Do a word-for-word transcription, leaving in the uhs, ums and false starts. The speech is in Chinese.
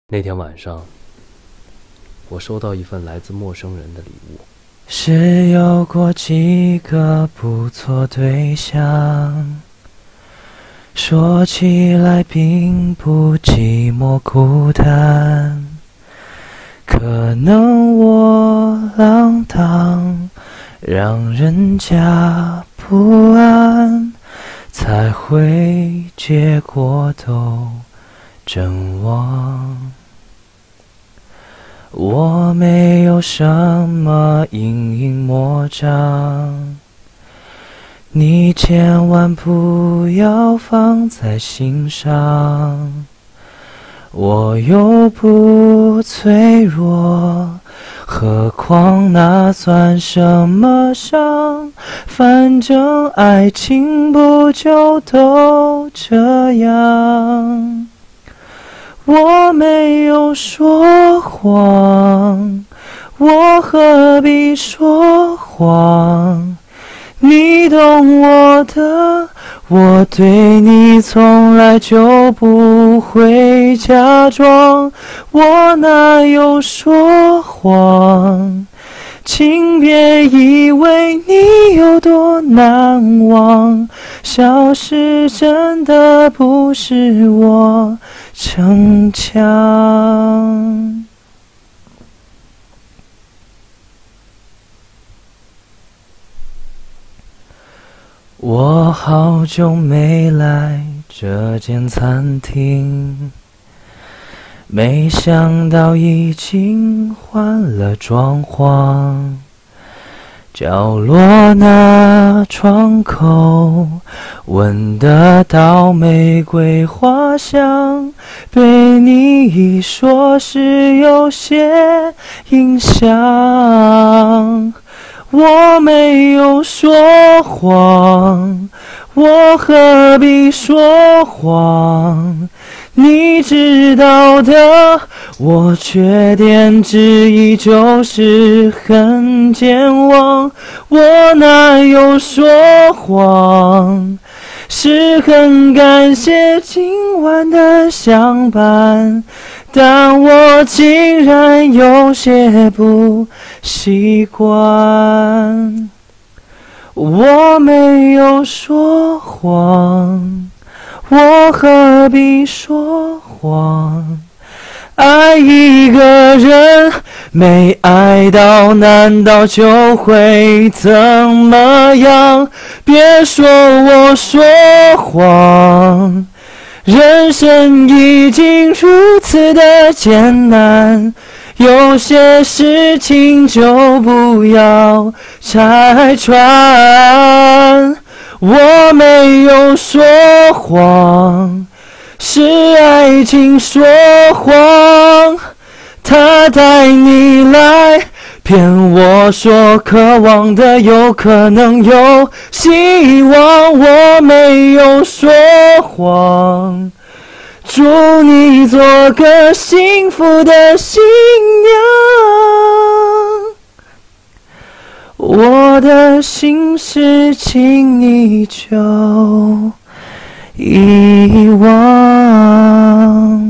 那天晚上，我收到一份来自陌生人的礼物。 是有过几个不错对象，说起来并不寂寞孤单，可能我浪荡，让人家不安，才会结果都真忘。我没有什么阴影魔障，你千万不要放在心上。我又不脆弱，何况那算什么伤？反正爱情不就都这样。我没有说谎，我何必说谎？你懂我的，我对你从来就不会假装，我哪有说谎？请别以为你有多难忘，消失真的不是我逞强。我好久没来这间餐厅，没想到已经换了装潢，角落那窗口闻得到玫瑰花香，被你一说是有些印象。我没有说谎，我何必说谎？你知道的，我缺点之一就是很健忘，我哪有说谎？是很感谢今晚的相伴，但我竟然有些不习惯。我没有说谎，我何必说谎？爱一个人没爱到，难道就会怎么样？别说我说谎，人生已经如此的艰难，有些事情就不要拆穿。我没有说谎，是爱情说谎，他带你来骗我说渴望的有可能有希望。我没有说谎，祝你做个幸福的新娘。我的心事请你就遗忘。